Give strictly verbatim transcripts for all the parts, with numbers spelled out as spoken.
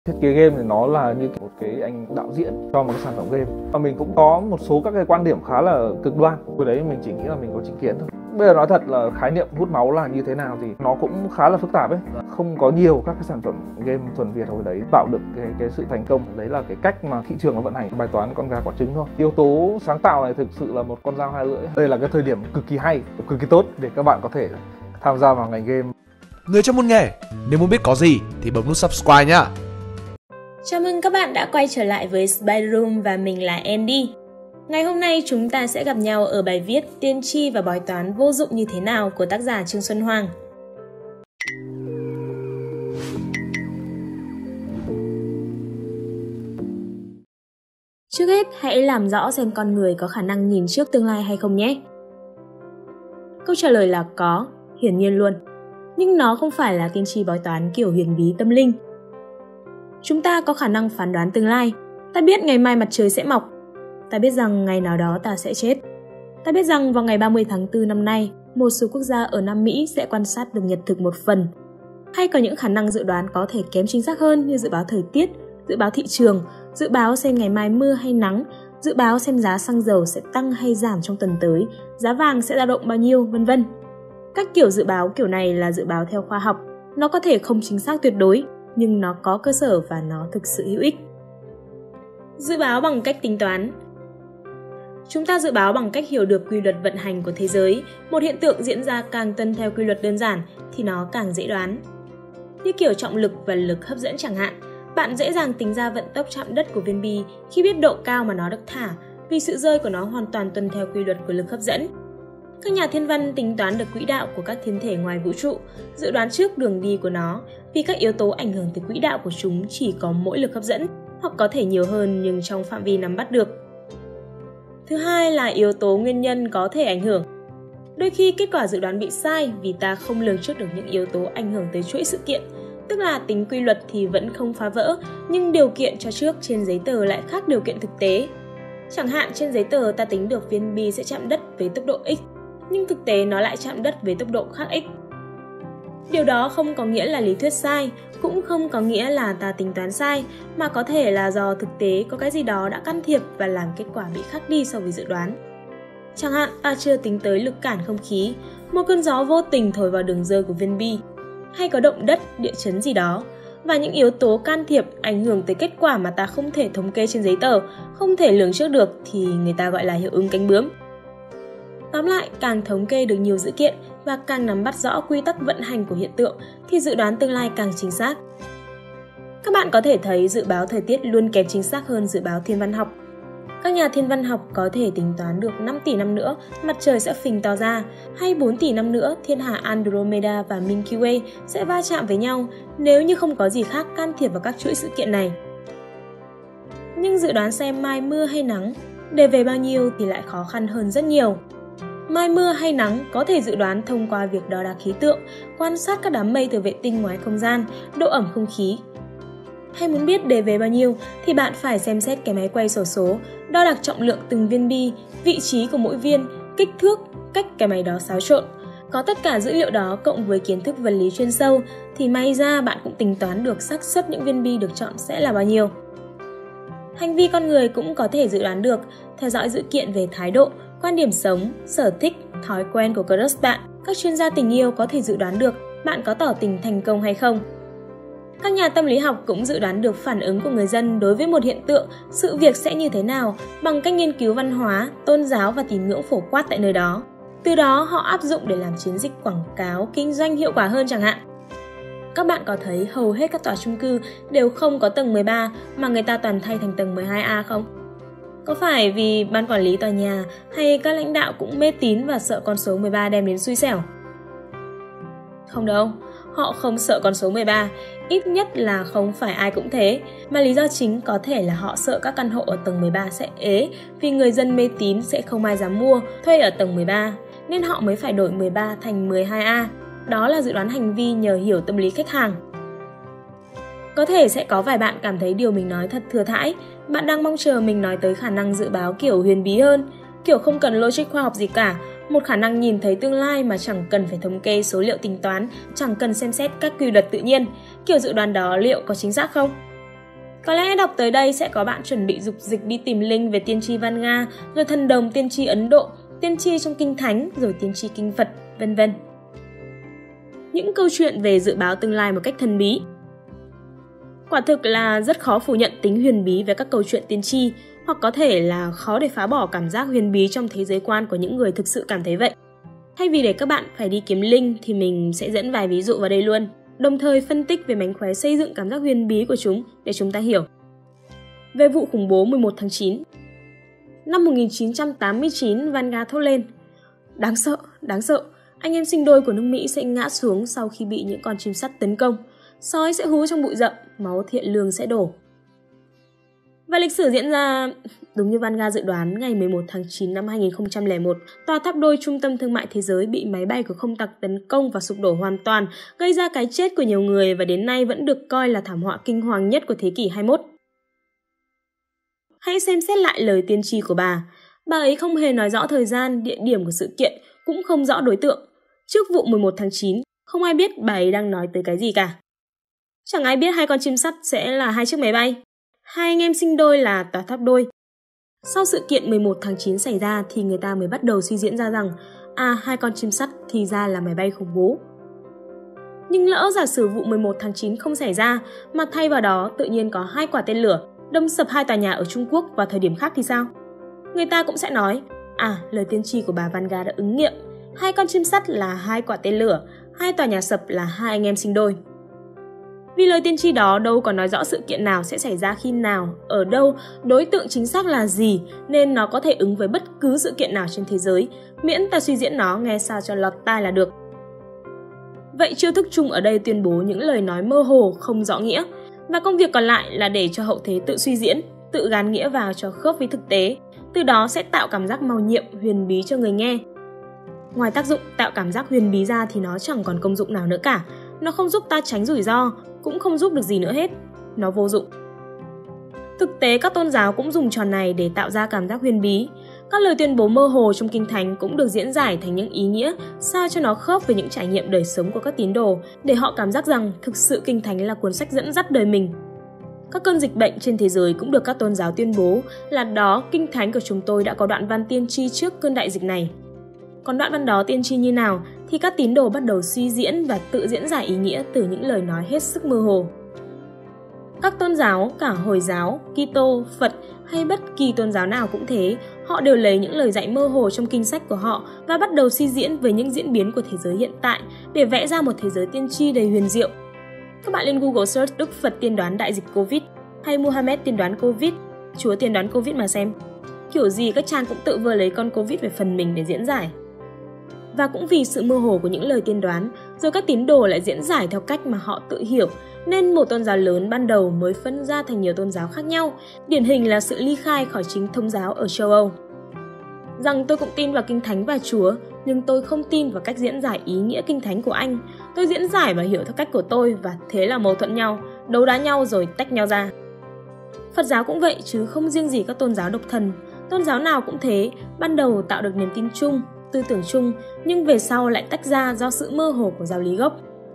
Thiết kế game thì nó là như một cái anh đạo diễn cho một cái sản phẩm game. Và mình cũng có một số các cái quan điểm khá là cực đoan. Hồi đấy mình chỉ nghĩ là mình có chính kiến thôi. Bây giờ nói thật là khái niệm hút máu là như thế nào thì nó cũng khá là phức tạp ấy. Không có nhiều các cái sản phẩm game thuần Việt hồi đấy tạo được cái, cái sự thành công. Đấy là cái cách mà thị trường nó vận hành. Bài toán con gà quả trứng thôi. Yếu tố sáng tạo này thực sự là một con dao hai lưỡi. Đây là cái thời điểm cực kỳ hay, cực kỳ tốt để các bạn có thể tham gia vào ngành game. Người trong môn nghề, nếu muốn biết có gì thì bấm nút subscribe nhá. Chào mừng các bạn đã quay trở lại với Spider Room và mình là Andy. Ngày hôm nay chúng ta sẽ gặp nhau ở bài viết Tiên tri và bói toán vô dụng như thế nào của tác giả Trương Xuân Hoàng. Trước hết, hãy làm rõ xem con người có khả năng nhìn trước tương lai hay không nhé. Câu trả lời là có, hiển nhiên luôn. Nhưng nó không phải là tiên tri bói toán kiểu huyền bí tâm linh. Chúng ta có khả năng phán đoán tương lai. Ta biết ngày mai mặt trời sẽ mọc. Ta biết rằng ngày nào đó ta sẽ chết. Ta biết rằng vào ngày ba mươi tháng tư năm nay, một số quốc gia ở Nam Mỹ sẽ quan sát được nhật thực một phần. Hay có những khả năng dự đoán có thể kém chính xác hơn như dự báo thời tiết, dự báo thị trường, dự báo xem ngày mai mưa hay nắng, dự báo xem giá xăng dầu sẽ tăng hay giảm trong tuần tới, giá vàng sẽ dao động bao nhiêu, vân vân. Các kiểu dự báo kiểu này là dự báo theo khoa học. Nó có thể không chính xác tuyệt đối, nhưng nó có cơ sở và nó thực sự hữu ích. Dự báo bằng cách tính toán. Chúng ta dự báo bằng cách hiểu được quy luật vận hành của thế giới. Một hiện tượng diễn ra càng tuân theo quy luật đơn giản thì nó càng dễ đoán. Như kiểu trọng lực và lực hấp dẫn chẳng hạn, bạn dễ dàng tính ra vận tốc chạm đất của viên bi khi biết độ cao mà nó được thả, vì sự rơi của nó hoàn toàn tuân theo quy luật của lực hấp dẫn. Các nhà thiên văn tính toán được quỹ đạo của các thiên thể ngoài vũ trụ, dự đoán trước đường đi của nó, vì các yếu tố ảnh hưởng tới quỹ đạo của chúng chỉ có mỗi lực hấp dẫn, hoặc có thể nhiều hơn nhưng trong phạm vi nắm bắt được. Thứ hai là yếu tố nguyên nhân có thể ảnh hưởng. Đôi khi kết quả dự đoán bị sai vì ta không lường trước được những yếu tố ảnh hưởng tới chuỗi sự kiện, tức là tính quy luật thì vẫn không phá vỡ, nhưng điều kiện cho trước trên giấy tờ lại khác điều kiện thực tế. Chẳng hạn trên giấy tờ ta tính được viên bi sẽ chạm đất với tốc độ x, nhưng thực tế nó lại chạm đất với tốc độ khác x. Điều đó không có nghĩa là lý thuyết sai, cũng không có nghĩa là ta tính toán sai, mà có thể là do thực tế có cái gì đó đã can thiệp và làm kết quả bị khác đi so với dự đoán. Chẳng hạn ta chưa tính tới lực cản không khí, một cơn gió vô tình thổi vào đường rơi của viên bi, hay có động đất, địa chấn gì đó, và những yếu tố can thiệp ảnh hưởng tới kết quả mà ta không thể thống kê trên giấy tờ, không thể lường trước được thì người ta gọi là hiệu ứng cánh bướm. Tóm lại, càng thống kê được nhiều dữ kiện và càng nắm bắt rõ quy tắc vận hành của hiện tượng thì dự đoán tương lai càng chính xác. Các bạn có thể thấy dự báo thời tiết luôn kém chính xác hơn dự báo thiên văn học. Các nhà thiên văn học có thể tính toán được năm tỷ năm nữa mặt trời sẽ phình to ra, hay bốn tỷ năm nữa thiên hà Andromeda và Milky Way sẽ va chạm với nhau nếu như không có gì khác can thiệp vào các chuỗi sự kiện này. Nhưng dự đoán xem mai mưa hay nắng, để về bao nhiêu thì lại khó khăn hơn rất nhiều. Mai mưa hay nắng có thể dự đoán thông qua việc đo đạc khí tượng, quan sát các đám mây từ vệ tinh ngoài không gian, độ ẩm không khí. Hay muốn biết đề về bao nhiêu thì bạn phải xem xét cái máy quay xổ số, đo đạc trọng lượng từng viên bi, vị trí của mỗi viên, kích thước, cách cái máy đó xáo trộn. Có tất cả dữ liệu đó cộng với kiến thức vật lý chuyên sâu thì may ra bạn cũng tính toán được xác suất những viên bi được chọn sẽ là bao nhiêu. Hành vi con người cũng có thể dự đoán được, theo dõi dữ kiện về thái độ, quan điểm sống, sở thích, thói quen của crush bạn. Các chuyên gia tình yêu có thể dự đoán được bạn có tỏ tình thành công hay không. Các nhà tâm lý học cũng dự đoán được phản ứng của người dân đối với một hiện tượng, sự việc sẽ như thế nào bằng cách nghiên cứu văn hóa, tôn giáo và tín ngưỡng phổ quát tại nơi đó. Từ đó họ áp dụng để làm chiến dịch quảng cáo, kinh doanh hiệu quả hơn chẳng hạn. Các bạn có thấy hầu hết các tòa chung cư đều không có tầng mười ba mà người ta toàn thay thành tầng mười hai A không? Có phải vì ban quản lý tòa nhà hay các lãnh đạo cũng mê tín và sợ con số mười ba đem đến xui xẻo? Không đâu, họ không sợ con số mười ba, ít nhất là không phải ai cũng thế, mà lý do chính có thể là họ sợ các căn hộ ở tầng mười ba sẽ ế vì người dân mê tín sẽ không ai dám mua, thuê ở tầng mười ba, nên họ mới phải đổi mười ba thành mười hai A. Đó là dự đoán hành vi nhờ hiểu tâm lý khách hàng. Có thể sẽ có vài bạn cảm thấy điều mình nói thật thừa thãi, bạn đang mong chờ mình nói tới khả năng dự báo kiểu huyền bí hơn, kiểu không cần logic khoa học gì cả, một khả năng nhìn thấy tương lai mà chẳng cần phải thống kê số liệu tính toán, chẳng cần xem xét các quy luật tự nhiên. Kiểu dự đoán đó liệu có chính xác không? Có lẽ đọc tới đây sẽ có bạn chuẩn bị dục dịch đi tìm link về tiên tri Vanga, rồi thần đồng tiên tri Ấn Độ, tiên tri trong kinh thánh, rồi tiên tri kinh Phật, vân vân. Những câu chuyện về dự báo tương lai một cách thần bí. Quả thực là rất khó phủ nhận tính huyền bí về các câu chuyện tiên tri, hoặc có thể là khó để phá bỏ cảm giác huyền bí trong thế giới quan của những người thực sự cảm thấy vậy. Thay vì để các bạn phải đi kiếm link thì mình sẽ dẫn vài ví dụ vào đây luôn, đồng thời phân tích về mánh khóe xây dựng cảm giác huyền bí của chúng để chúng ta hiểu. Về vụ khủng bố mười một tháng chín. Năm một nghìn chín trăm tám mươi chín, Vanga thốt lên: Đáng sợ, đáng sợ, anh em sinh đôi của nước Mỹ sẽ ngã xuống sau khi bị những con chim sắt tấn công. Sói sẽ hú trong bụi rậm, máu thiện lương sẽ đổ. Và lịch sử diễn ra đúng như Vanga dự đoán. Ngày mười một tháng chín năm hai nghìn không trăm lẻ một, tòa tháp đôi trung tâm thương mại thế giới bị máy bay của không tặc tấn công và sụp đổ hoàn toàn, gây ra cái chết của nhiều người và đến nay vẫn được coi là thảm họa kinh hoàng nhất của thế kỷ hai mươi mốt. Hãy xem xét lại lời tiên tri của bà. Bà ấy không hề nói rõ thời gian, địa điểm của sự kiện, cũng không rõ đối tượng. Trước vụ mười một tháng chín, không ai biết bà ấy đang nói tới cái gì cả. Chẳng ai biết hai con chim sắt sẽ là hai chiếc máy bay, hai anh em sinh đôi là tòa tháp đôi. Sau sự kiện mười một tháng chín xảy ra thì người ta mới bắt đầu suy diễn ra rằng à, hai con chim sắt thì ra là máy bay khủng bố. Nhưng lỡ giả sử vụ mười một tháng chín không xảy ra, mà thay vào đó tự nhiên có hai quả tên lửa đâm sập hai tòa nhà ở Trung Quốc vào thời điểm khác thì sao? Người ta cũng sẽ nói, à, lời tiên tri của bà Vanga đã ứng nghiệm. Hai con chim sắt là hai quả tên lửa, hai tòa nhà sập là hai anh em sinh đôi. Vì lời tiên tri đó đâu có nói rõ sự kiện nào sẽ xảy ra khi nào, ở đâu, đối tượng chính xác là gì, nên nó có thể ứng với bất cứ sự kiện nào trên thế giới, miễn ta suy diễn nó nghe sao cho lọt tai là được. Vậy chiêu thức chung ở đây tuyên bố những lời nói mơ hồ, không rõ nghĩa, và công việc còn lại là để cho hậu thế tự suy diễn, tự gán nghĩa vào cho khớp với thực tế, từ đó sẽ tạo cảm giác màu nhiệm, huyền bí cho người nghe. Ngoài tác dụng tạo cảm giác huyền bí ra thì nó chẳng còn công dụng nào nữa cả. Nó không giúp ta tránh rủi ro, cũng không giúp được gì nữa hết. Nó vô dụng. Thực tế các tôn giáo cũng dùng trò này để tạo ra cảm giác huyền bí. Các lời tuyên bố mơ hồ trong kinh thánh cũng được diễn giải thành những ý nghĩa sao cho nó khớp với những trải nghiệm đời sống của các tín đồ, để họ cảm giác rằng thực sự kinh thánh là cuốn sách dẫn dắt đời mình. Các cơn dịch bệnh trên thế giới cũng được các tôn giáo tuyên bố là đó, kinh thánh của chúng tôi đã có đoạn văn tiên tri trước cơn đại dịch này. Còn đoạn văn đó tiên tri như nào thì các tín đồ bắt đầu suy diễn và tự diễn giải ý nghĩa từ những lời nói hết sức mơ hồ. Các tôn giáo, cả Hồi giáo, Kitô, Phật hay bất kỳ tôn giáo nào cũng thế, họ đều lấy những lời dạy mơ hồ trong kinh sách của họ và bắt đầu suy diễn về những diễn biến của thế giới hiện tại để vẽ ra một thế giới tiên tri đầy huyền diệu. Các bạn lên Google search Đức Phật tiên đoán đại dịch Covid hay Muhammad tiên đoán Covid, Chúa tiên đoán Covid mà xem. Kiểu gì các trang cũng tự vơ lấy con Covid về phần mình để diễn giải. Và cũng vì sự mơ hồ của những lời tiên đoán, rồi các tín đồ lại diễn giải theo cách mà họ tự hiểu, nên một tôn giáo lớn ban đầu mới phân ra thành nhiều tôn giáo khác nhau, điển hình là sự ly khai khỏi chính thống giáo ở châu Âu. Rằng tôi cũng tin vào kinh thánh và Chúa, nhưng tôi không tin vào cách diễn giải ý nghĩa kinh thánh của anh. Tôi diễn giải và hiểu theo cách của tôi và thế là mâu thuẫn nhau, đấu đá nhau rồi tách nhau ra. Phật giáo cũng vậy chứ không riêng gì các tôn giáo độc thần. Tôn giáo nào cũng thế, ban đầu tạo được niềm tin chung, tư tưởng chung, nhưng về sau lại tách ra do sự mơ hồ của giáo lý gốc.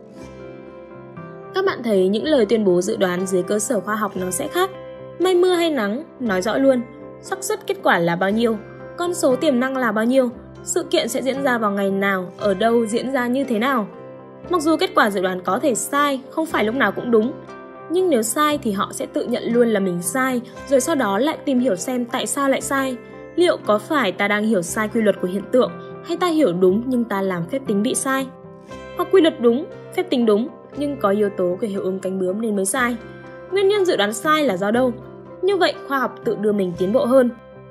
Các bạn thấy những lời tuyên bố dự đoán dưới cơ sở khoa học nó sẽ khác. Mây mưa hay nắng, nói rõ luôn. Xác suất kết quả là bao nhiêu, con số tiềm năng là bao nhiêu, sự kiện sẽ diễn ra vào ngày nào, ở đâu, diễn ra như thế nào. Mặc dù kết quả dự đoán có thể sai, không phải lúc nào cũng đúng, nhưng nếu sai thì họ sẽ tự nhận luôn là mình sai, rồi sau đó lại tìm hiểu xem tại sao lại sai. Liệu có phải ta đang hiểu sai quy luật của hiện tượng, hay ta hiểu đúng nhưng ta làm phép tính bị sai? Hoặc quy luật đúng, phép tính đúng, nhưng có yếu tố của hiệu ứng cánh bướm nên mới sai. Nguyên nhân dự đoán sai là do đâu? Như vậy khoa học tự đưa mình tiến bộ hơn.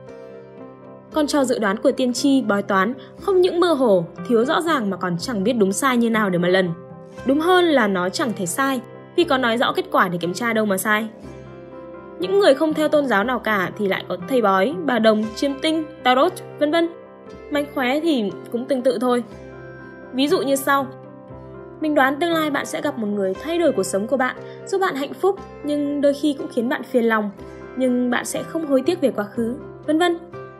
Còn cho dự đoán của tiên tri, bói toán không những mơ hồ, thiếu rõ ràng mà còn chẳng biết đúng sai như nào để mà lần. Đúng hơn là nó chẳng thể sai, vì có nói rõ kết quả để kiểm tra đâu mà sai. Những người không theo tôn giáo nào cả thì lại có thầy bói, bà đồng, chiêm tinh, tarot, vân vân. Mánh khóe thì cũng tương tự thôi. Ví dụ như sau. Mình đoán tương lai bạn sẽ gặp một người thay đổi cuộc sống của bạn, giúp bạn hạnh phúc, nhưng đôi khi cũng khiến bạn phiền lòng, nhưng bạn sẽ không hối tiếc về quá khứ, vân vân.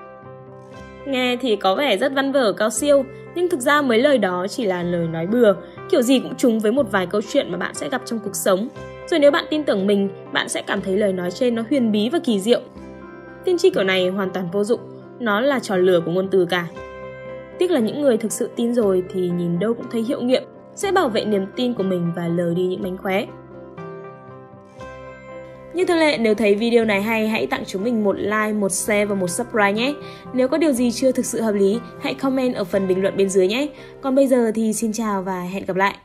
Nghe thì có vẻ rất văn vở cao siêu, nhưng thực ra mấy lời đó chỉ là lời nói bừa, kiểu gì cũng trùng với một vài câu chuyện mà bạn sẽ gặp trong cuộc sống. Rồi nếu bạn tin tưởng mình, bạn sẽ cảm thấy lời nói trên nó huyền bí và kỳ diệu. Tiên tri kiểu này hoàn toàn vô dụng, nó là trò lừa của ngôn từ cả. Tiếc là những người thực sự tin rồi thì nhìn đâu cũng thấy hiệu nghiệm, sẽ bảo vệ niềm tin của mình và lờ đi những mánh khóe. Như thường lệ, nếu thấy video này hay, hãy tặng chúng mình một like, một share và một subscribe nhé. Nếu có điều gì chưa thực sự hợp lý, hãy comment ở phần bình luận bên dưới nhé. Còn bây giờ thì xin chào và hẹn gặp lại.